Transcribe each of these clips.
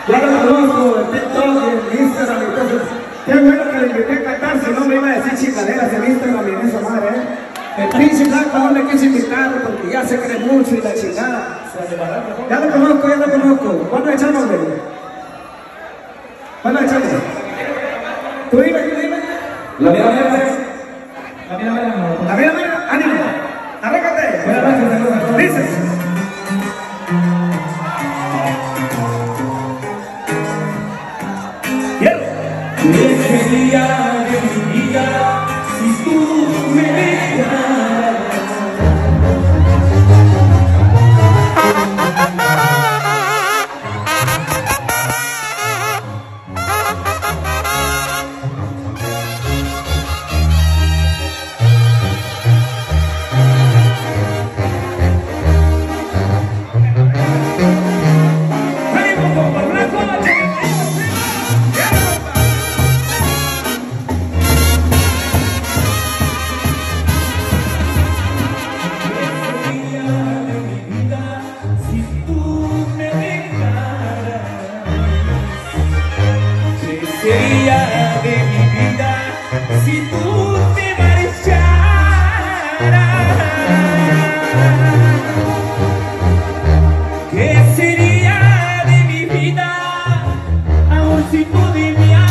Ya lo conozco en TikTok y en Instagram, entonces, qué bueno que le invité a cantar, si no me iba a decir chicaderas en Instagram y en esa madre, El pinche blanco no me quiso invitar porque ya se cree mucho y la chingada. Ya lo conozco, ya lo conozco. ¿Cuándo echamos, güey? ¿Cuándo echamos? ¿Tú dime, tú dime? La mía, ánimo. Arráncate. Dice. ¿Qué sería de mi vida si tú me dejaras? Sería de mi vida si tú te marcharas. ¿Qué sería de mi vida aún si tú de mi alma?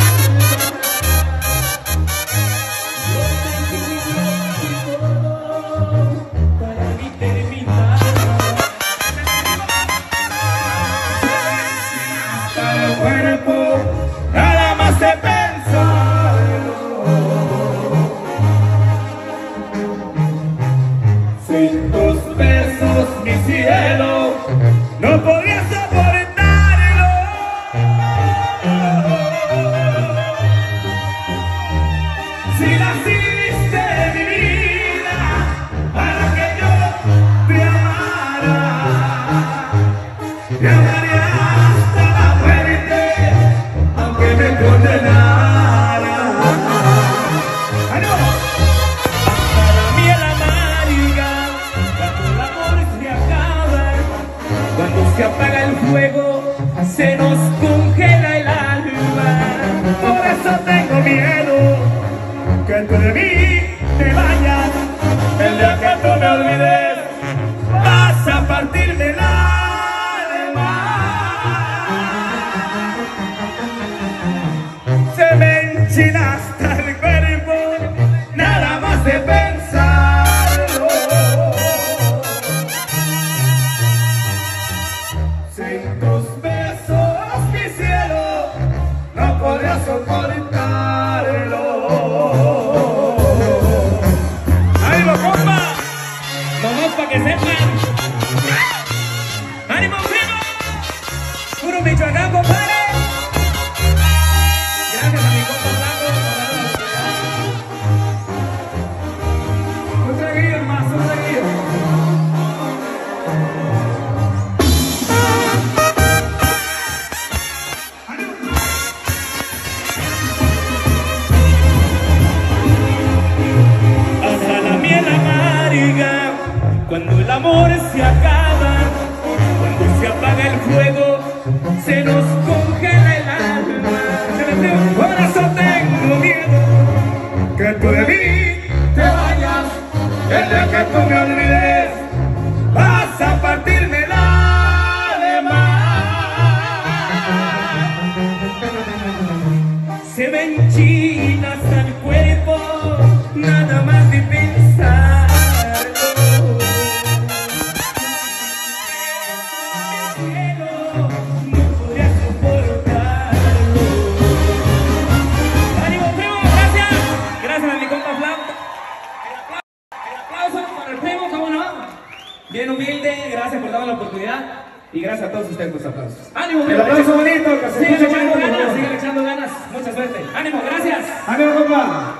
Yo te digo todo para mí terminar. Hasta el cuerpo nada más de pensarlo, sin tus besos, mi cielo, no podría soportarlo. Si naciste mi vida para que yo te amara, te amaría hasta la muerte, aunque me condenara. ¡Ánimo! Hasta la miel amarga, cuando el amor se acaba, cuando se apaga el fuego, se nos congela el alma. Por eso tengo miedo que tú de mí te vayas. El día que tú me olvides, vas a partirme el alma. Se me enchina hasta el cuerpo, nada más de pensarlo. Sin tus besos, mi cielo, no podría soportarlo. ¡Ánimo, compa! Nomás pa' que sepan. ¡Ánimo, primo! ¡Puro Michoacán, compadre! Gracias a mi compa Blanco por darme la oportunidad. Un traguillo más, un traguillo. Hasta la miel amarga, cuando el amor se acaba, cuando se apaga el fuego, se nos congela el alma. Por eso tengo miedo que tú de mí te vayas. El día que tú me olvides, vas a partirme el alma. Se me enchina hasta el cuerpo, nada más de pensarlo. Cielo, no podría soportarlo. ¡Ánimo, primo! ¡Gracias! Gracias a mi compa Blanco. El aplauso para el primo, ¿cómo no? Bien humilde, gracias por darme la oportunidad. Y gracias a todos ustedes por sus aplausos. ¡Ánimo, primo! El aplauso bonito, que se Sigan escuche echando bonito, ganas, por favor. sigan echando ganas. Mucha suerte. ¡Ánimo, gracias! ¡Ánimo, compa!